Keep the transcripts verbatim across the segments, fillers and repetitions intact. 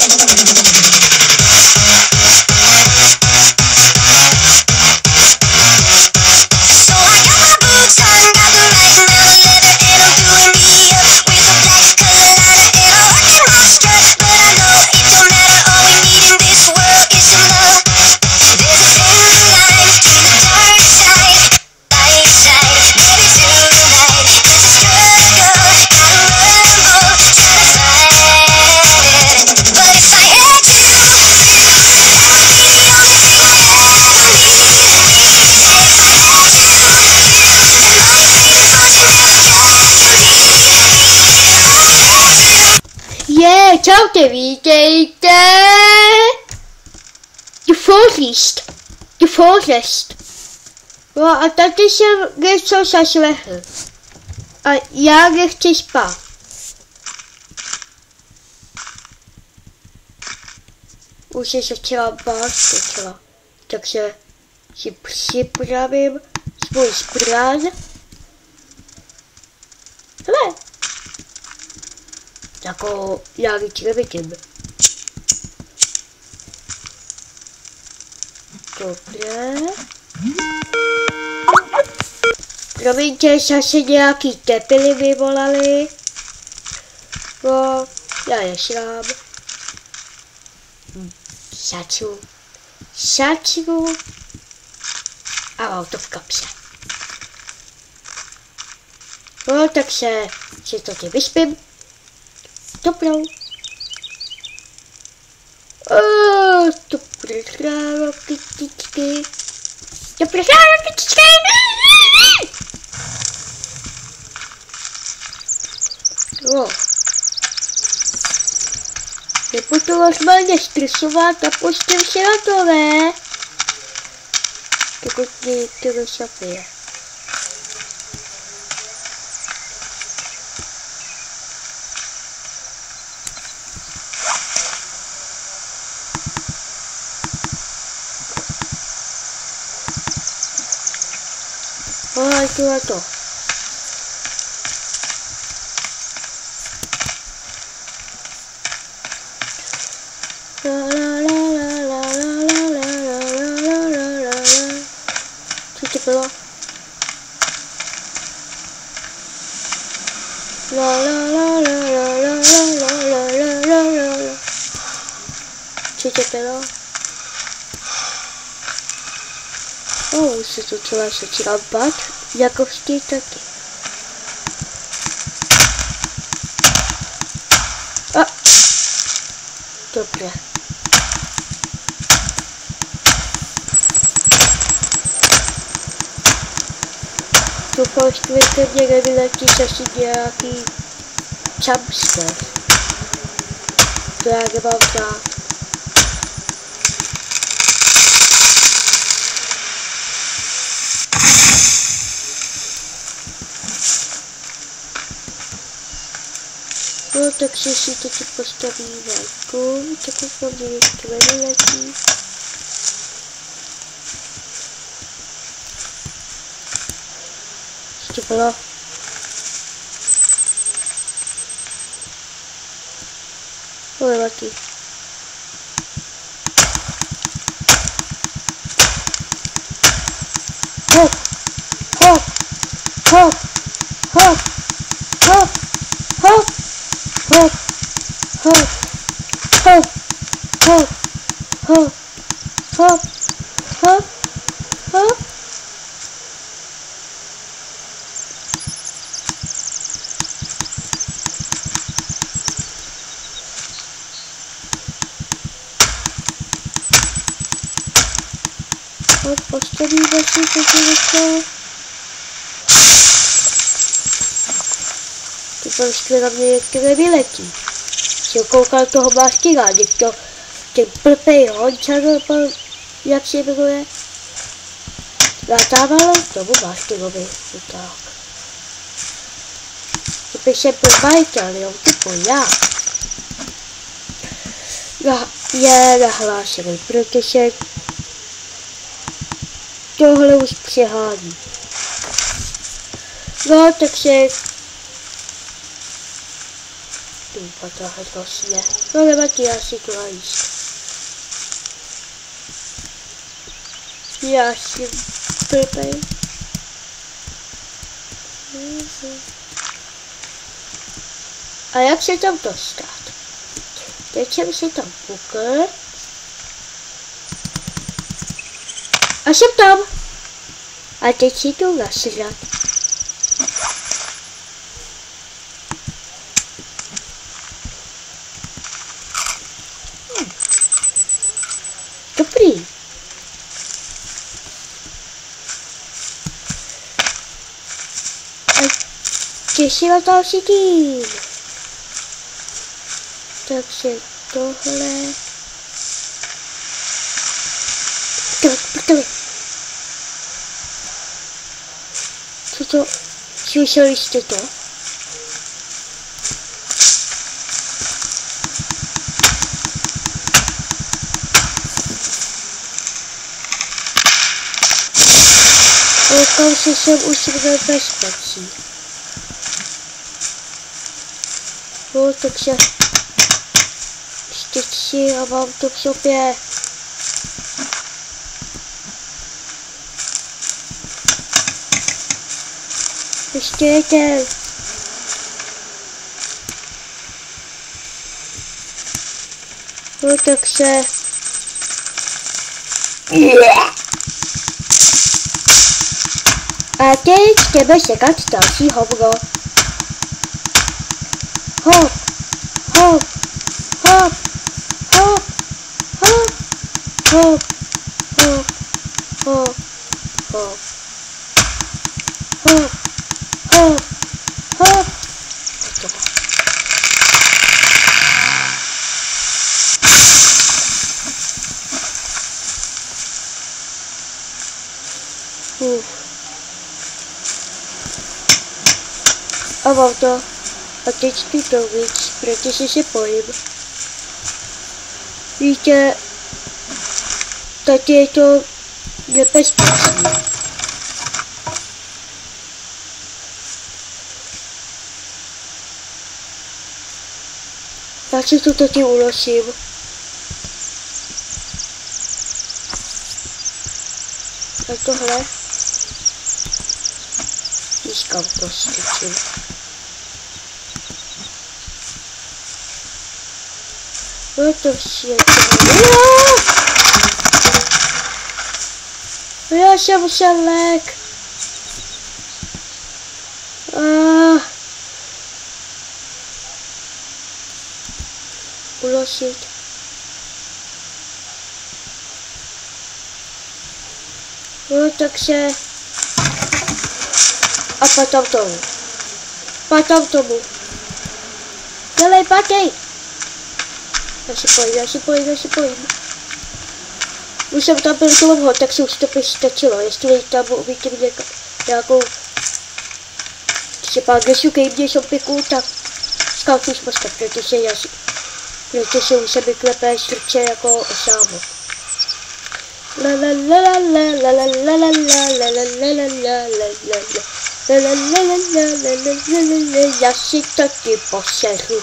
Čaute, vítejte do Forest, do Forest. No a tady jsem něco zaslehl. A já nechci spát. Už se začala bát docela. Takže si připravím svůj zbrán. Hele. Jako já nic nevidím. Dobré. Promiňte, zase nějaký tepily vyvolali. No, já je šlám. Hm, začnu. Začnu. A mám to v kapse. No, tak se si to tě vyspím. Dobrou. Oh, dobré ráno, kytičky. Dobré ráno, kytičky. No. Nebudu normálně stresovat a pustím se na to, ne? Dokud mě to rozapije. Oh, itu lah tu. La la la la la la la la la la la la. Cuci peluk. La la la la la la la la la la la. Cuci peluk. Oh, už se to celé začíná bát, jako vždy taky. A. Dobré. Doufám, že ke mně nevyletí zase nějaký jumpscare. To já nemám rád. No, takže si teď postavíme kum, tak už mám ještě nevyletí. Ještě bylo. Vyletí. Hop, hop, hop, hop, hop, hop. Hop, hop, hop, hop, hop, hop, hop, hop. Hop, postavíme si to těleso. Prostě na mě některé vyletí. Jsem koukal toho Bástíka, když to ten blbej Hončar, jak se jmenuje, natávalo tomu Bástíkovi. Tak. Kdyby jsem byl majitel, jo, typu já. Já je nahlášený, protože tohle už přehání. No, takže nevím potáhat vlastně. No nevadí, já si to najíst. Já si blbej. A jak se tam dostat? Teď jsem si tam pukl. A jsem tam. A teď si to nasrat. Hm. Dobrý. A těším na další díl. Takže tohle. Prdeli. Co to? Slyšeli jste to? Koukám se, jsem už v nebezpečí. No, takže ještě si a mám to v sobě. Ještě jeden. No, takže a teď jdeme čekat další hovno. Hop, hop, hop, hop, hop, hop, hop, hop, hop, hop, hop, hop. Uf. A mám to. A teď jdu dovnitř, protože se bojím. Víte, tady je to nebezpečné. Já si to tady unosím. A tohle získám prostě čím. No to všechno. Já jsem se lek. Ah. Uložit. No takže. A potom tomu. Potom tomu. Dělej, patej. Já si pojím, já si pojím, já si pojím. Už jsem tam byl dlouho, tak se už to stačilo. Jestli tam uvidím něk nějakou třeba agresu game šompiku, tak skalkuj postav, protože já si, protože už se mi klepé srdce jako osámo. La la la la la la la la la la la la la la la la la. Já si taky poseru.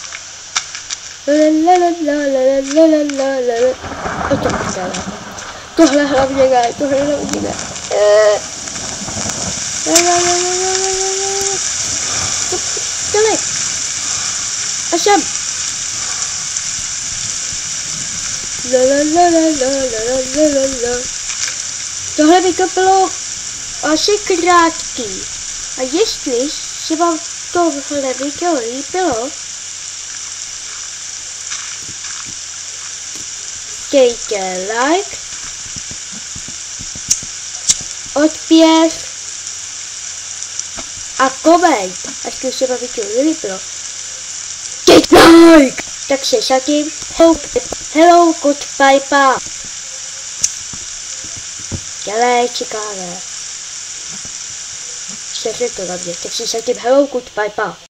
A to prdele. Tohle hlavně ne, tohle hlavně ne. To prdele. A sem. Tohle by to bylo asi krátký. A jestli se vám tohle video líbilo, dejte like, odběr a koment, až se vám video nelíbilo. Dejte like! Tak se zatím hello, hello goodbye, pa. Dělej, čekáme. Všechno to na mě, tak si zatím hello goodbye, pa.